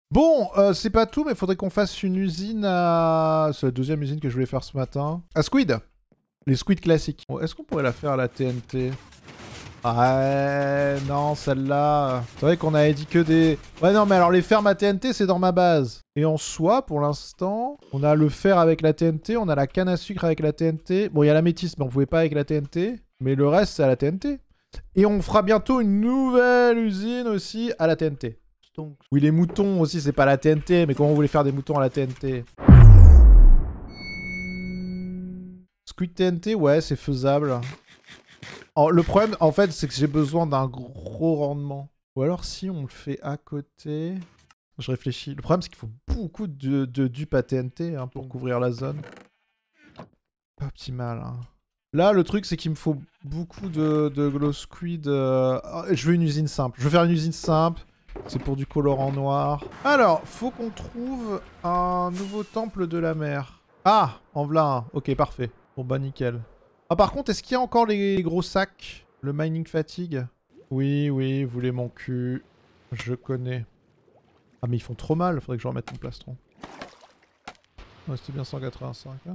Bon, c'est pas tout, mais il faudrait qu'on fasse une usine à... C'est la deuxième usine que je voulais faire ce matin. À squid. Les squids classiques. Bon, est-ce qu'on pourrait la faire à la TNT? Ouais, non, celle-là... C'est vrai qu'on avait dit que des... Ouais, non, mais alors les fermes à TNT, c'est dans ma base. Et en soi, pour l'instant, on a le fer avec la TNT, on a la canne à sucre avec la TNT. Bon, il y a la métisse, mais on pouvait pas avec la TNT. Mais le reste, c'est à la TNT. Et on fera bientôt une nouvelle usine aussi à la TNT. Oui, les moutons aussi, c'est pas la TNT, mais comment vous voulez faire des moutons à la TNT? Squid TNT, ouais, c'est faisable. Oh, le problème, en fait, c'est que j'ai besoin d'un gros rendement. Ou alors, si on le fait à côté... Je réfléchis. Le problème, c'est qu'il faut beaucoup de dupes à TNT hein, pour couvrir la zone. Pas optimal. Hein. Là, le truc, c'est qu'il me faut beaucoup de glow squid. Je veux une usine simple. Je veux faire une usine simple. C'est pour du colorant noir. Alors, faut qu'on trouve un nouveau temple de la mer. Ah, en v'là un. Ok, parfait. Bon, bah nickel. Ah, par contre, est-ce qu'il y a encore les gros sacs? Le mining fatigue? Oui, oui, vous voulez mon cul. Je connais. Ah, mais ils font trop mal. Faudrait que je remette mon plastron. Ouais, c'était bien 185, là.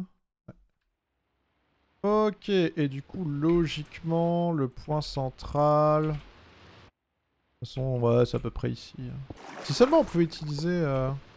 Ouais. Ok, et du coup, logiquement, le point central... De toute façon, ouais, c'est à peu près ici. Si seulement on pouvait utiliser...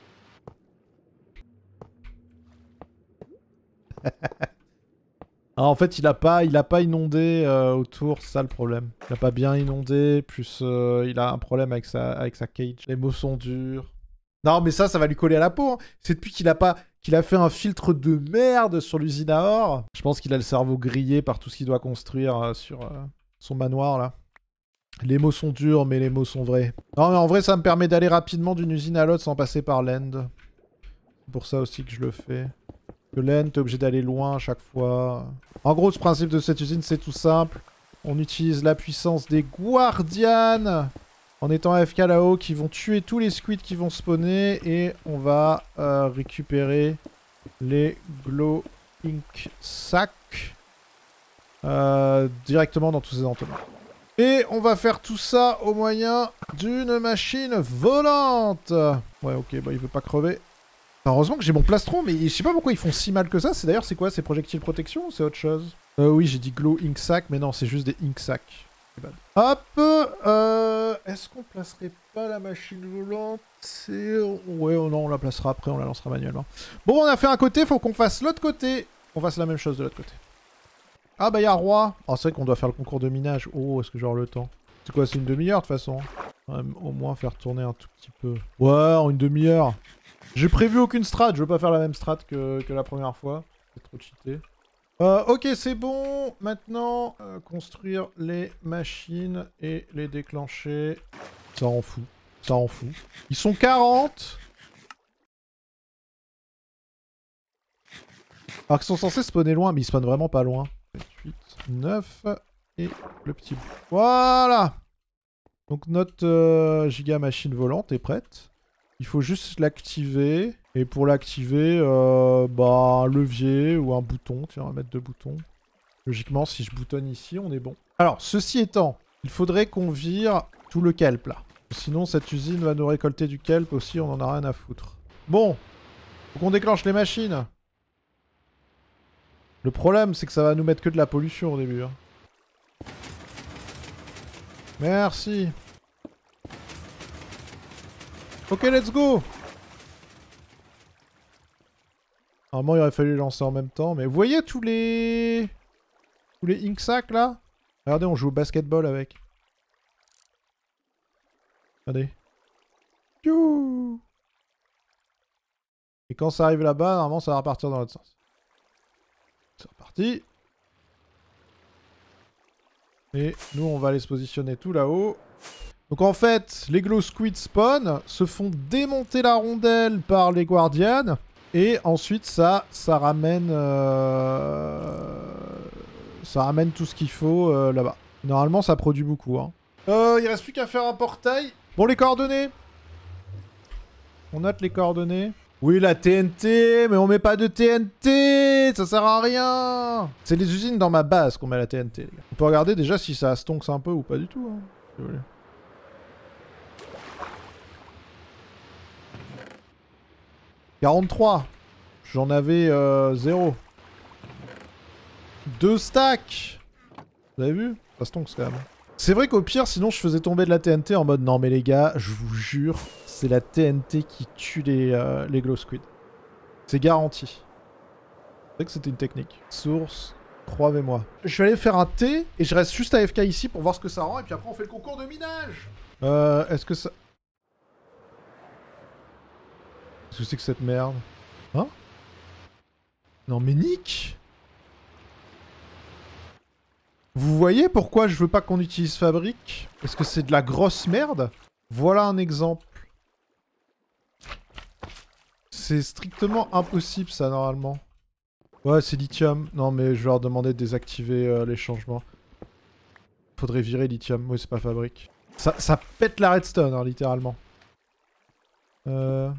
Ah, en fait, il a pas inondé autour, c'est ça le problème. Il a pas bien inondé, plus il a un problème avec sa cage. Les mots sont durs. Non, mais ça va lui coller à la peau. Hein. C'est depuis qu'il a fait un filtre de merde sur l'usine à or. Je pense qu'il a le cerveau grillé par tout ce qu'il doit construire sur son manoir, là. Les mots sont durs, mais les mots sont vrais. Non, mais en vrai, ça me permet d'aller rapidement d'une usine à l'autre sans passer par l'end. C'est pour ça aussi que je le fais. Que l'end, t'es obligé d'aller loin à chaque fois. En gros, le principe de cette usine, c'est tout simple. On utilise la puissance des Guardians en étant AFK là-haut qui vont tuer tous les squids qui vont spawner. Et on va récupérer les Glow Ink Sacs directement dans tous ces entonnoirs. Et on va faire tout ça au moyen d'une machine volante. Ouais, ok, bah il veut pas crever. Heureusement que j'ai mon plastron, mais je sais pas pourquoi ils font si mal que ça. C'est d'ailleurs, c'est quoi? C'est projectile protection ou c'est autre chose? Oui, j'ai dit glow ink sac, mais non, c'est juste des ink sacs. Hop, est-ce qu'on placerait pas la machine volante? Ouais, oh non, on la placera après, on la lancera manuellement. Bon, on a fait un côté, faut qu'on fasse l'autre côté. On fasse la même chose de l'autre côté. Ah bah y'a roi. Oh, c'est vrai qu'on doit faire le concours de minage. Oh, est-ce que j'aurai le temps? C'est quoi, c'est une demi-heure de toute façon? Au moins faire tourner un tout petit peu. Ouais, en une demi-heure. J'ai prévu aucune strat, je veux pas faire la même strat que la première fois. C'est trop cheaté. Ok, c'est bon. Maintenant, construire les machines et les déclencher. Ça en fout. Ça en fout. Ils sont 40. Alors qu'ils sont censés spawner loin, mais ils spawnent vraiment pas loin. 8, 9 et le petit bout. Voilà. Donc notre giga machine volante est prête. Il faut juste l'activer. Et pour l'activer, bah, un levier ou un bouton. Tiens, on va mettre 2 boutons. Logiquement, si je boutonne ici, on est bon. Alors, ceci étant, il faudrait qu'on vire tout le kelp, là. Sinon, cette usine va nous récolter du kelp aussi, on en a rien à foutre. Bon, faut qu'on déclenche les machines. Le problème, c'est que ça va nous mettre que de la pollution au début. Hein. Merci. Ok, let's go. Normalement, il aurait fallu les lancer en même temps, mais vous voyez tous les ink sacs là? Regardez, on joue au basketball avec. Regardez. Youh. Et quand ça arrive là-bas, normalement, ça va repartir dans l'autre sens. C'est reparti. Et nous, on va aller se positionner tout là-haut. Donc en fait, les glow squids spawn, se font démonter la rondelle par les guardians. Et ensuite, ça ramène tout ce qu'il faut là-bas. Normalement, ça produit beaucoup. Hein. Il reste plus qu'à faire un portail. Bon, les coordonnées. On note les coordonnées. Oui, la TNT, mais on met pas de TNT, ça sert à rien. C'est les usines dans ma base qu'on met la TNT. Les gars. On peut regarder déjà si ça stonks un peu ou pas du tout. Hein, si vous voulez. 43. J'en avais 0. 2 stacks. Vous avez vu? Ça se tonks quand même. C'est vrai qu'au pire, sinon je faisais tomber de la TNT en mode non mais les gars, je vous jure, c'est la TNT qui tue les glow squid. C'est garanti. C'est vrai que c'était une technique. Source, croyez-moi. Je vais aller faire un thé et je reste juste AFK ici pour voir ce que ça rend et puis après on fait le concours de minage. Est-ce que ça... Qu'est-ce que c'est que cette merde? Hein? Non mais Nick! Vous voyez pourquoi je veux pas qu'on utilise Fabrique? Parce que c'est de la grosse merde. Voilà un exemple. C'est strictement impossible ça normalement. Ouais c'est lithium. Non mais je vais leur demander de désactiver les changements. Faudrait virer lithium. Oui c'est pas Fabrique. Ça pète la redstone hein, littéralement. Voilà.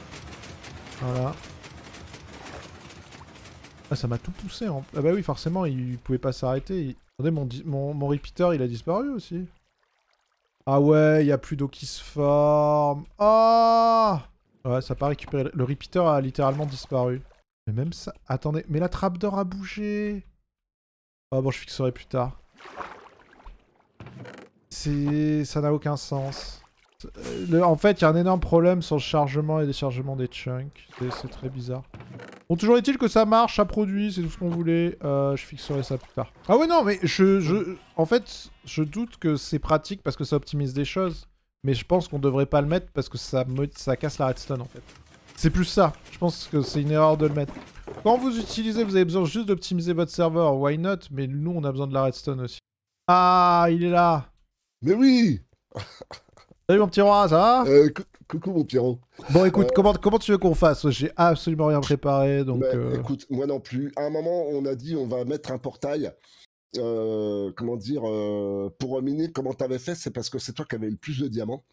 Ah ça m'a tout poussé hein. Ah bah oui forcément il pouvait pas s'arrêter. Attendez mon repeater il a disparu aussi. Ah ouais, il y a plus d'eau qui se forme. Ah ouais, ça n'a pas récupéré. Le repeater a littéralement disparu. Mais même ça... Attendez, mais la trappe d'or a bougé. Ah bon, je fixerai plus tard. Ça n'a aucun sens. En fait, il y a un énorme problème sur le chargement et déchargement des chunks. C'est très bizarre. Bon, toujours est-il que ça marche, ça produit, c'est tout ce qu'on voulait. Je fixerai ça plus tard. Ah ouais, non, mais en fait, je doute que c'est pratique parce que ça optimise des choses. Mais je pense qu'on devrait pas le mettre parce que ça casse la redstone, en fait. C'est plus ça. Je pense que c'est une erreur de le mettre. Quand vous utilisez, vous avez besoin juste d'optimiser votre serveur. Why not? Mais nous, on a besoin de la redstone aussi. Ah, il est là. Mais oui! Salut mon petit roi, ça va? Coucou mon Pierrot. Bon écoute, comment tu veux qu'on fasse? J'ai absolument rien préparé, donc... Écoute, moi non plus. À un moment, on a dit on va mettre un portail. Comment dire, pour miner, comment t'avais fait? C'est parce que c'est toi qui avais le plus de diamants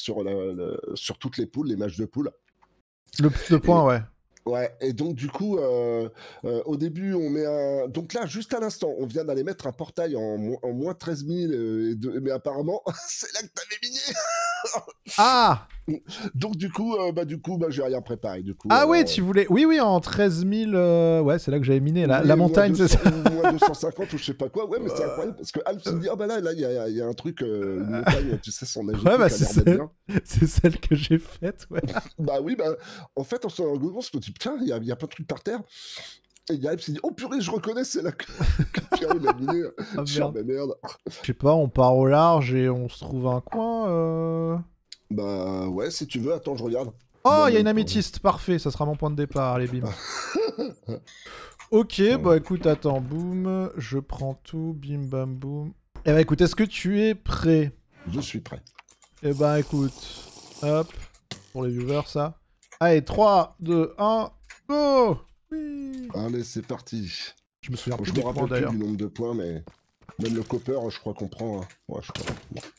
sur toutes les poules, les matchs de poules. Le plus de points, ouais. Ouais, et donc du coup, au début, on met un... Donc là, juste à l'instant, on vient d'aller mettre un portail en moins 13 000, mais apparemment, c'est là que t'avais miné. Ah! Donc du coup, j'ai rien préparé. Du coup, ah ouais, tu voulais... Oui, en 13 000... Ouais, c'est là que j'avais miné. La montagne, c'est ça. Moins 250 ou je sais pas quoi. Ouais, mais c'est incroyable parce que Alp se dit, ah bah là, il y a un truc, une montagne, tu sais, son AGP Ouais, bah qui a l'air d'être bien. c'est celle que j'ai faite, ouais. Bah oui, en fait, on se rend compte, on se dit, putain, il y a plein de trucs par terre. Et Alp s'est dit, oh purée, je reconnais, c'est là que Pierre il a miné. Ah, merde. Je sais pas, on part au large et on se trouve un coin. Bah ouais, si tu veux, attends, je regarde. Oh, il y a une améthyste, parfait, ça sera mon point de départ, allez bim. Ok, bah écoute, attends, boum, je prends tout, bim bam boum. Eh bah écoute, est-ce que tu es prêt? Je suis prêt. Eh bah écoute, hop, pour les viewers ça. Allez, 3, 2, 1, go! Oui. Allez, c'est parti. Je me souviens plus Je des me points rappelle d'ailleurs. plus du nombre de points, mais même le copper, je crois qu'on prend. Hein. Ouais, je crois.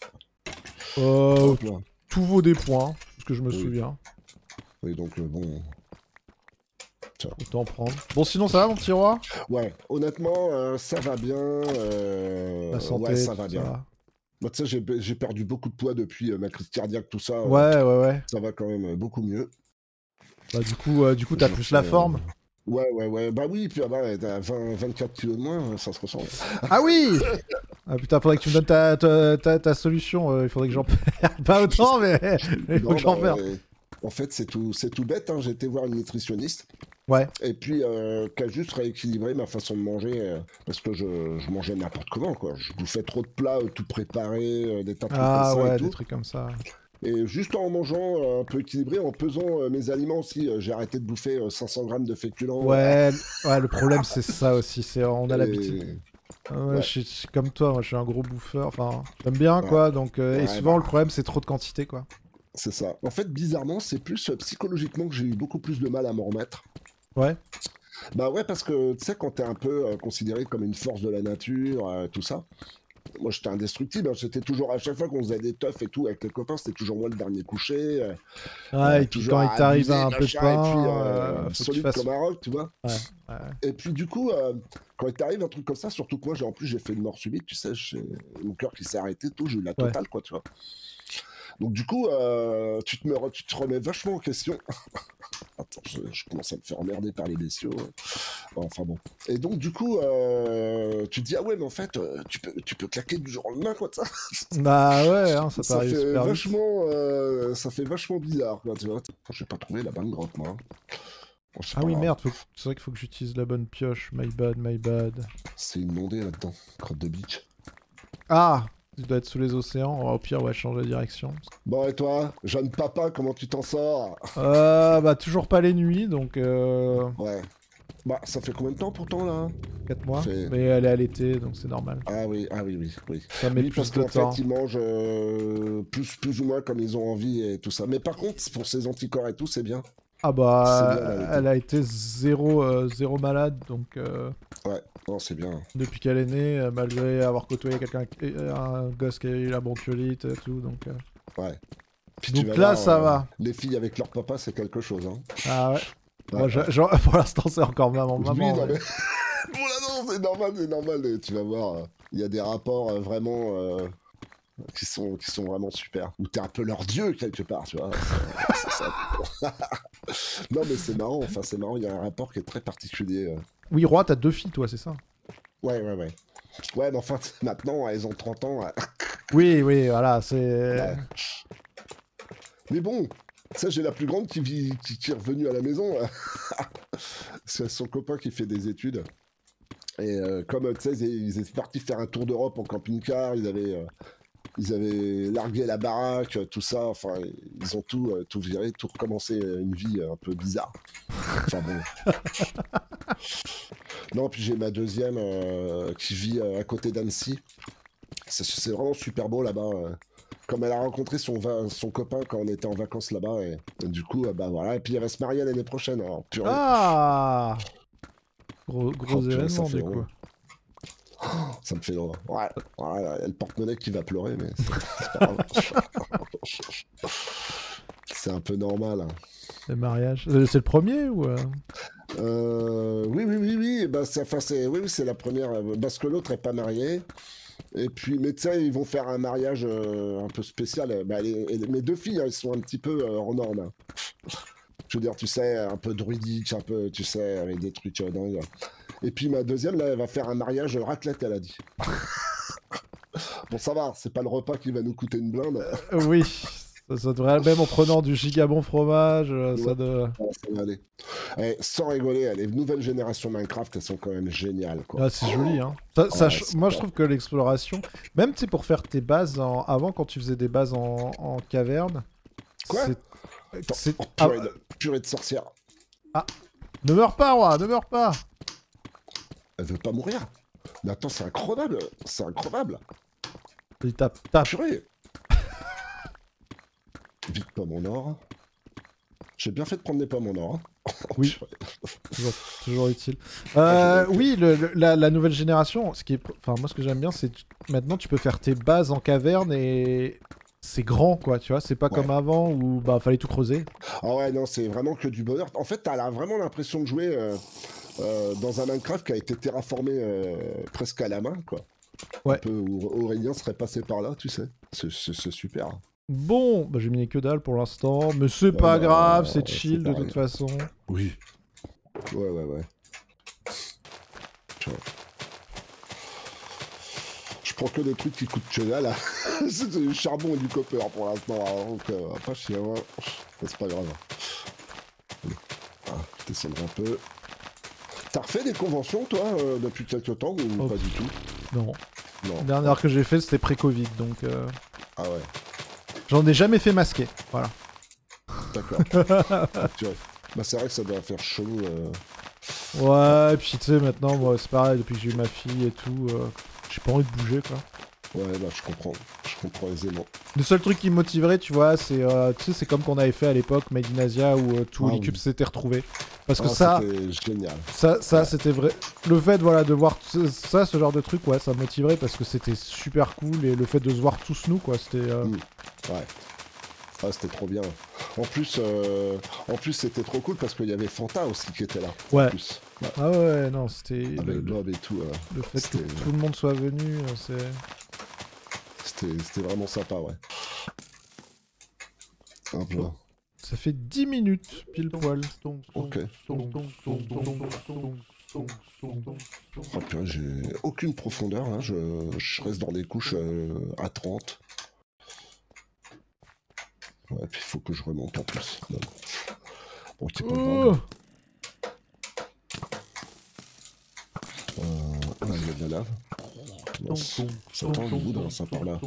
Tout vaut des points, parce que je me souviens. Oui, donc bon... Autant prendre. Bon, sinon ça va mon petit roi? Ouais, honnêtement, ça va bien. La santé, ouais, ça va bien. Ça. Moi, tu sais, j'ai perdu beaucoup de poids depuis ma crise cardiaque, tout ça. Ouais. Ça va quand même beaucoup mieux. Bah du coup, t'as plus la forme. Ouais. Bah oui, puis t'as 24 kilos de moins, ça se ressent. Ah oui! Ah putain, faudrait que tu me donnes ta solution. Il faudrait que j'en perde. Pas autant, mais il faut que j'en perde. En fait, c'est tout bête. Hein. J'ai été voir une nutritionniste. Ouais. Et puis, qui a juste rééquilibré ma façon de manger. Parce que je mangeais n'importe comment, quoi. Je bouffais trop de plats, tout préparé, des tas de trucs comme ça. Ah ouais, et tout. des trucs comme ça. Et juste en mangeant un peu équilibré, en pesant mes aliments aussi, j'ai arrêté de bouffer 500 grammes de féculents. Ouais, le problème c'est ça aussi, on a l'habitude. Ouais. Je suis comme toi, moi je suis un gros bouffeur, enfin j'aime bien quoi, donc et souvent le problème c'est trop de quantité quoi. C'est ça. En fait, bizarrement, c'est plus psychologiquement que j'ai eu beaucoup plus de mal à m'en remettre. Ouais. Bah ouais, parce que tu sais, quand t'es un peu considéré comme une force de la nature, tout ça, moi j'étais indestructible, hein. J'étais toujours, à chaque fois qu'on faisait des teufs et tout avec les copains, c'était toujours moi le dernier couché. Et puis quand il t'arrive un peu de pain, solide comme un roc, tu vois. Ouais. Et puis du coup, quand il t'arrive un truc comme ça, surtout que moi j'ai fait une mort subite, tu sais, mon cœur qui s'est arrêté, tout, j'ai eu la totale, quoi, tu vois. Donc du coup, tu te remets vachement en question. Je commence à me faire emmerder par les bestiaux. Enfin bon. Et donc du coup, tu te dis ah ouais mais en fait tu peux claquer du jour au lendemain quoi ça. Bah ouais, hein, ça Ça t'arrive fait super vite. vachement, ça fait vachement bizarre quoi. Tu vois. J'ai pas trouvé la bonne grotte moi. Bon, c'est Ah pas oui, grave. merde, c'est vrai qu'il faut que j'utilise la bonne pioche. My bad, my bad. C'est inondé là-dedans. Grotte de beach. Ah, tu dois être sous les océans. Au pire, ouais, changer de direction. Bon et toi, jeune papa, comment tu t'en sors? Bah toujours pas les nuits, donc Ouais. Bah ça fait combien de temps pourtant là? 4 mois. Fait- Mais elle est à l'été, donc c'est normal. Ah oui, oui. Ça met Oui, parce plus de qu'en temps. fait, ils mangent plus ou moins comme ils ont envie et tout ça. Mais par contre, pour ses anticorps et tout, c'est bien. Ah C'est bah, bien, l'été. elle a été zéro malade, donc Ouais, non, c'est bien. depuis qu'elle est née, malgré avoir côtoyé un gosse qui a eu la bronchiolite et tout, donc... Ouais. Puis Donc tu vas là, voir, ça va. Les filles avec leur papa, c'est quelque chose. Hein. Ah ouais. Ouais, Moi, pour l'instant, c'est encore maman. Oui, Maman, non, ouais. mais... Voilà, non, c'est normal. Et tu vas voir, il y a des rapports vraiment qui sont vraiment super. Où t'es un peu leur dieu quelque part, tu vois. Non, mais c'est marrant. Enfin, c'est marrant. Il y a un rapport qui est très particulier. Oui, Roi, t'as 2 filles, toi, c'est ça? Ouais. Ouais, mais enfin, maintenant, elles ont 30 ans. Oui, voilà, c'est... Ouais. Mais bon, ça, j'ai la plus grande qui est revenue à la maison. C'est son copain qui fait des études. Et comme, tu sais, ils étaient partis faire un tour d'Europe en camping-car, ils avaient largué la baraque, tout ça. Enfin, ils ont tout viré, tout recommencé une vie un peu bizarre. Enfin bon. Non, puis j'ai ma deuxième qui vit à côté d'Annecy. C'est vraiment super beau là-bas. Comme elle a rencontré son copain quand on était en vacances là-bas. Et du coup, bah voilà. Et puis elle va se marier l'année prochaine. Alors, purée. Ah Gros Purée, ça événement, fait du drôle. coup. Ça me fait drôle. Ouais, voilà, il y a le porte-monnaie qui va pleurer, mais c'est pas grave. C'est un peu normal. Hein. Le mariage. C'est le premier ou... Oui. Bah, oui, c'est la première. Parce que l'autre est pas marié. Et puis, mais tu sais, ils vont faire un mariage un peu spécial. Bah, mes 2 filles, elles sont un petit peu hors normes. Hein. Je veux dire, tu sais, un peu druidique, un peu, tu sais, avec des trucs dingues. Et puis ma deuxième, là, elle va faire un mariage raclette, elle a dit. Bon, ça va, c'est pas le repas qui va nous coûter une blinde. Oui, ça devrait... Même en prenant du gigabon fromage, ça doit... Ça va aller. Et sans rigoler, les nouvelles générations Minecraft, elles sont quand même géniales, quoi. Ah, c'est joli, hein. Moi, je trouve que l'exploration... Même, tu sais, pour faire tes bases avant, quand tu faisais des bases en caverne... Quoi c'est... Purée de sorcière. Ah, ne meurs pas, Roi, ne meurs pas. Elle veut pas mourir. Mais attends, c'est incroyable. Il tape. Purée. Vite pas mon or. J'ai bien fait de prendre des pommes en or. Hein. Oui. toujours utile. Ah, oui, la nouvelle génération, enfin, moi, ce que j'aime bien, c'est maintenant, tu peux faire tes bases en caverne et c'est grand, quoi, tu vois. C'est pas comme avant où bah fallait tout creuser. Ah ouais, non, c'est vraiment que du bonheur. En fait, t'as vraiment l'impression de jouer dans un Minecraft qui a été terraformé presque à la main, quoi. Ouais. Un peu où Aurélien serait passé par là, tu sais. C'est super. Bon, bah, j'ai mis que dalle pour l'instant, mais c'est pas grave, c'est chill de toute façon. Oui. Ouais. Je prends que des trucs qui coûtent que dalle. C'est du charbon et du copper pour l'instant. Donc, pas chier, hein. C'est pas grave. Allez. Ah, je descendrai un peu. T'as refait des conventions, toi, depuis quelques temps, ou pas du tout? Non. Non. La dernière que j'ai fait, c'était pré-Covid, donc... Ah ouais. J'en ai jamais fait masquer, voilà. D'accord. Bah c'est vrai que ça doit faire chelou. Ouais, et puis tu sais, maintenant, moi, c'est pareil, depuis que j'ai eu ma fille et tout, j'ai pas envie de bouger, quoi. Ouais, bah je comprends aisément. Le seul truc qui me motiverait, tu vois, c'est tu sais, c'est comme qu'on avait fait à l'époque, Made in Asia, où tous les cubes s'étaient retrouvés. Parce que ça... C'était génial. Ça c'était vrai. Le fait, voilà, de voir ça, ce genre de truc, ouais, ça me motiverait parce que c'était super cool, et le fait de se voir tous nous, quoi, c'était... Ouais. Ah, c'était trop bien. En plus, c'était trop cool parce qu'il y avait Fanta aussi qui était là. Ouais. En plus. Ouais. Ah ouais, non, c'était... Avec Bob et tout. Le fait que tout le monde soit venu, c'était vraiment sympa, ouais. Hop là. Ça fait 10 minutes, pile poil. Ok. Oh, purée, j'ai aucune profondeur, hein. Je reste dans des couches à 30. Ouais, puis il faut que je remonte en plus. Non. Bon, c'est pas grave. Là, il y a de la lave. Non, ça tend le bout dans ça par là.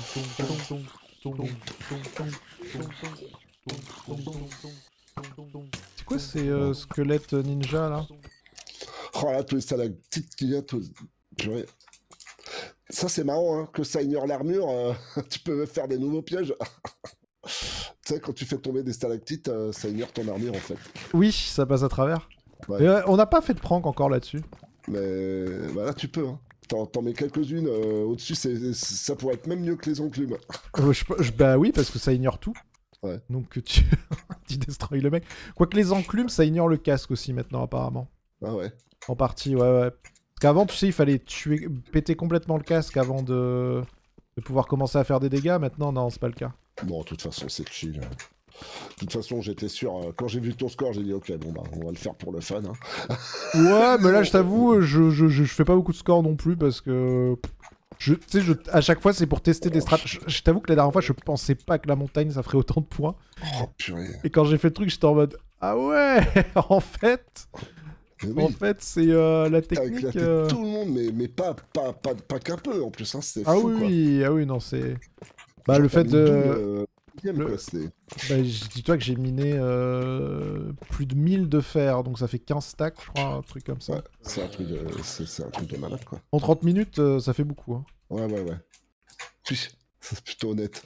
C'est quoi ces squelettes ninja là? Oh là, tous les stalactites qu'il y a, purée. Ça c'est marrant, hein, que ça ignore l'armure, tu peux faire des nouveaux pièges. Tu sais, quand tu fais tomber des stalactites, ça ignore ton armure en fait. Oui, ça passe à travers. Ouais. Et, on n'a pas fait de prank encore là-dessus. Mais bah là tu peux, hein. T'en mets quelques-unes au-dessus, ça pourrait être même mieux que les enclumes. Bah oui, parce que ça ignore tout. Ouais. Donc tu destroy le mec. Quoique les enclumes, ça ignore le casque aussi maintenant apparemment. Ah ouais. En partie, ouais. Parce qu'avant, tu sais, il fallait péter complètement le casque avant de pouvoir commencer à faire des dégâts. Maintenant, non, c'est pas le cas. Bon, de toute façon, c'est chill. De toute façon, j'étais sûr, quand j'ai vu ton score, j'ai dit ok, bon bah, on va le faire pour le fun. Hein. Ouais, mais là, je t'avoue, je fais pas beaucoup de score non plus parce que... Tu sais, à chaque fois, c'est pour tester des strats. Je t'avoue que la dernière fois, je pensais pas que la montagne, ça ferait autant de points. Oh, purée. Et quand j'ai fait le truc, j'étais en mode... Ah ouais. En fait... Oui. En fait, c'est la technique... Avec la tête, tout le monde, mais pas qu'un peu, en plus, hein, c'est fou, quoi. Oui, ah oui, non, c'est... Bah, Genre, le fait de... Quoi, dis-toi que j'ai miné plus de 1000 de fer, donc ça fait 15 stacks, je crois, un truc comme ça. Ouais, c'est un truc de malade, quoi. En 30 minutes, ça fait beaucoup. Hein. Ouais. Puis, c'est plutôt honnête.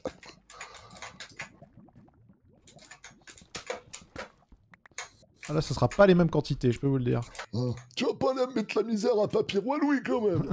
Ah là, ça sera pas les mêmes quantités, je peux vous le dire. Oh, tu vas pas aller mettre la misère à Papy Roi Louis, quand même.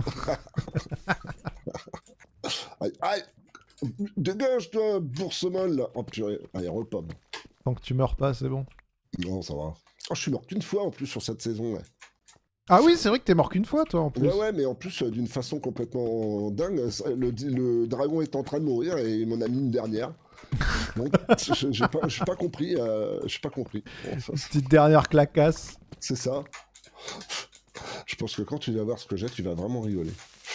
Aïe. Dégage-toi, boursemal, là. Oh, purée. Allez, repomme. Tant que tu meurs pas, c'est bon. Non, ça va. Oh, je suis mort qu'une fois, en plus, sur cette saison, ouais. Ah oui, c'est vrai que t'es mort qu'une fois, toi, en plus. Ouais, mais en plus, d'une façon complètement dingue, le dragon est en train de mourir et il m'en a mis une dernière. Donc, j'ai pas compris. Bon, Petite dernière clacasse. C'est ça. Je pense que quand tu vas voir ce que j'ai, tu vas vraiment rigoler.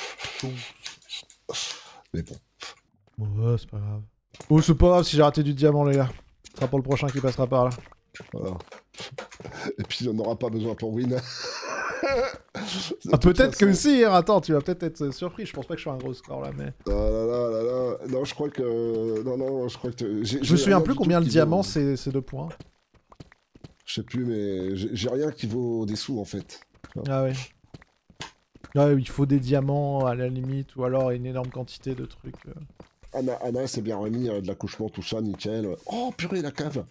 Mais bon. Ouais, c'est pas grave. Oh, c'est pas grave si j'ai raté du diamant, les gars. Ce sera pour le prochain qui passera par là. Voilà. Et puis, on n'aura pas besoin pour win. Ah, peut-être que si, hein. Attends, tu vas peut-être être surpris. Je pense pas que je sois un gros score là, mais. Non, je crois que. Non, je crois que. Je me souviens plus combien le diamant c'est 2 points. Je sais plus, mais j'ai rien qui vaut des sous en fait. Ah ouais. Ouais, il faut des diamants à la limite, ou alors une énorme quantité de trucs. Anna s'est bien remis de l'accouchement, tout ça, nickel. Oh purée, la cave.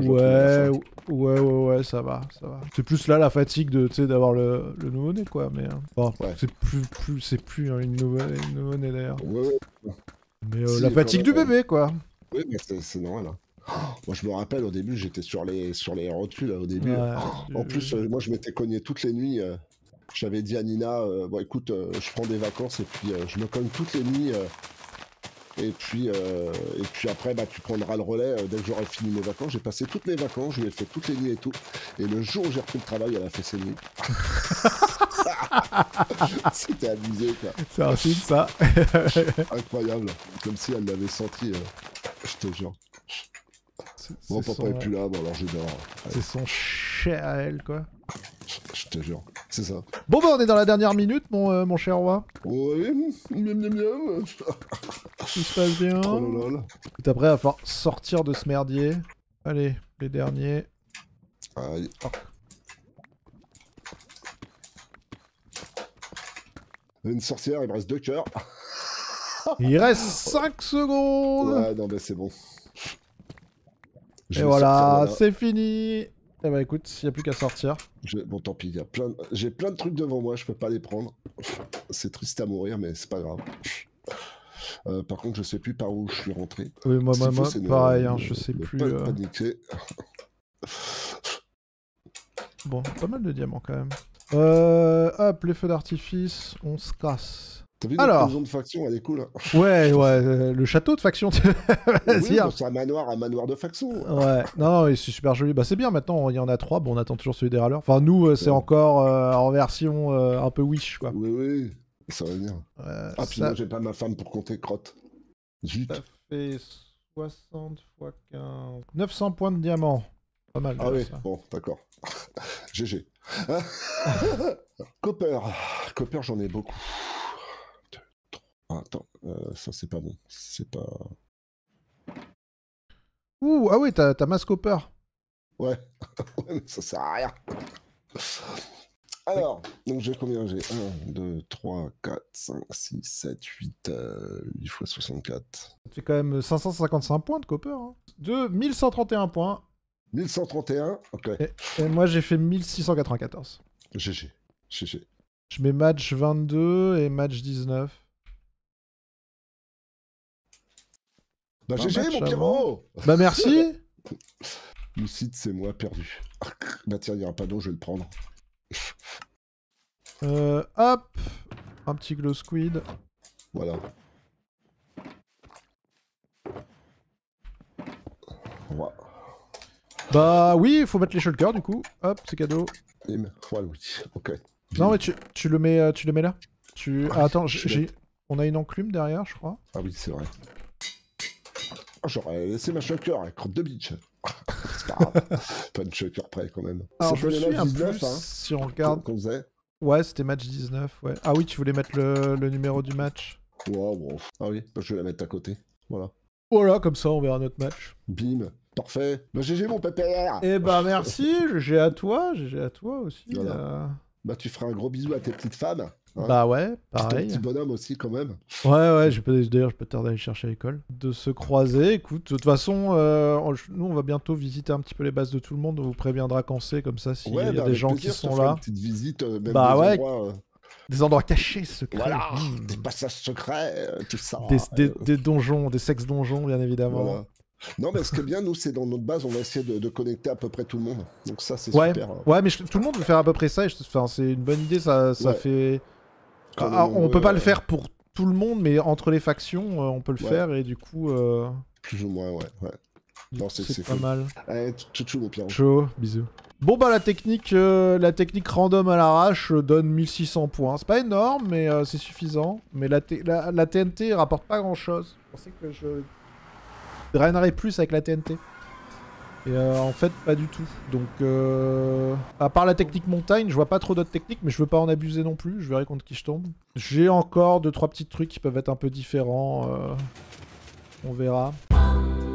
Ouais, ça va. C'est plus là la fatigue d'avoir le nouveau-né, quoi. Mais bon, ouais. c'est plus hein, une nouveau-né d'ailleurs. Ouais. Mais la fatigue du bébé, quoi. Oui, mais c'est normal. Hein. Moi, je me rappelle au début, j'étais sur les rotules au début. Ouais, en plus, moi, je m'étais cogné toutes les nuits. J'avais dit à Nina, bon, écoute, je prends des vacances et puis je me cogne toutes les nuits. Et puis après, bah, tu prendras le relais dès que j'aurai fini mes vacances. J'ai passé toutes mes vacances, je lui ai fait toutes les nuits et tout. Et le jour où j'ai repris le travail, elle a fait ses nuits. C'était abusé, quoi. C'est un signe, ça. Incroyable. Comme si elle l'avait senti, je te jure. Bon, papa est plus là, bon alors je dors. C'est son cher à elle, quoi. Je te jure, c'est ça. Bon bah on est dans la dernière minute, mon cher roi. Ouais, miam. Tout se passe bien. Tout après, il va falloir sortir de ce merdier. Allez, les derniers. Aïe. Oh. Une sorcière, il me reste 2 cœurs. Il reste 5 secondes. Ouais, non mais c'est bon. Et voilà, c'est fini. Eh bah écoute, s'il n'y a plus qu'à sortir. Bon tant pis, j'ai plein de trucs devant moi, je peux pas les prendre. C'est triste à mourir, mais c'est pas grave. Par contre, je sais plus par où je suis rentré. Oui, moi pareil, hein, je sais plus. Pas paniquer. Bon, pas mal de diamants quand même. Hop, les feux d'artifice, on se casse. T'as vu notre Alors. maison de faction, elle est cool. Hein. Ouais, le château de faction. Vas-y. Oui, Hein. bon, c'est un manoir de faction. Ouais, non, c'est super joli. Bah, c'est bien maintenant, il y en a 3. Bon, on attend toujours celui des râleurs. Enfin, nous, c'est encore en version un peu Wish, quoi. Oui, ça va venir. Ah, puis moi, j'ai pas ma femme pour compter crotte. Zut. Ça fait 60 x 15. 900 points de diamant. Pas mal. Ah oui, ça. bon, d'accord. GG. Copper, j'en ai beaucoup. Attends, ça c'est pas bon. C'est pas. Ouh, ah oui, t'as masse copper. Ouais, mais ça sert à rien. Alors, donc j'ai combien? J'ai 1, 2, 3, 4, 5, 6, 7, 8, 8 x 64. Ça fait quand même 555 points de copper. Hein. De 1131 points. 1131, ok. Et moi, j'ai fait 1694. GG. Je mets match 22 et match 19. Bah GG mon Pierrot. Bah merci. Lucide, c'est moi perdu. Bah tiens, il y a un panneau, je vais le prendre. Hop. Un petit glow squid. Voilà. Voilà. Bah oui, il faut mettre les shulkers du coup. Hop, c'est cadeau. Voilà, oui, ok. Non mais tu le mets là. Ah, attends, on a une enclume derrière, je crois. Ah oui, c'est vrai. Oh, j'aurais laissé ma shulker, elle crotte de bitch. C'est pas grave. Pas une shulker près quand même. Alors je me les souviens 19, plus hein, si on regarde. qu'on faisait. Ouais, c'était match 19, ouais. Ah oui, tu voulais mettre le numéro du match. Wow. Ah oui, bah, je vais la mettre à côté. Voilà. Voilà, comme ça on verra notre match. Bim. Parfait. Bah GG mon PPR. Eh bah merci, GG à toi aussi. Voilà. Bah tu feras un gros bisou à tes petites femmes. Hein. Bah ouais, Ton pareil. petit bonhomme aussi quand même. Ouais, d'ailleurs je peux tarder à aller chercher à l'école. De se croiser, écoute, de toute façon, nous on va bientôt visiter un petit peu les bases de tout le monde, on vous préviendra quand c'est, comme ça, s'il y a des gens qui sont là. Une petite visite, même bah des ouais, endroits, des endroits cachés, secrets. Voilà, des passages secrets, tout ça. Des donjons, des sexes-donjons, bien évidemment. Voilà. Non, mais ce qui est bien, nous, c'est dans notre base, on va essayer de connecter à peu près tout le monde. Donc ça, c'est super. Ouais, mais tout le monde veut faire à peu près ça, et c'est une bonne idée, ça fait... on peut pas le faire pour tout le monde, mais entre les factions, on peut le faire, et du coup... Plus ou moins, ouais. Non, c'est pas mal. Allez, tchou mon Pierrot. Chaud, bisous. Bon bah la technique random à l'arrache donne 1600 points. C'est pas énorme, mais c'est suffisant. Mais la TNT rapporte pas grand chose. Je pensais que je drainerais plus avec la TNT. Et en fait, pas du tout. Donc, à part la technique montagne, je vois pas trop d'autres techniques, mais je veux pas en abuser non plus. Je verrai contre qui je tombe. J'ai encore 2-3 petits trucs qui peuvent être un peu différents. On verra.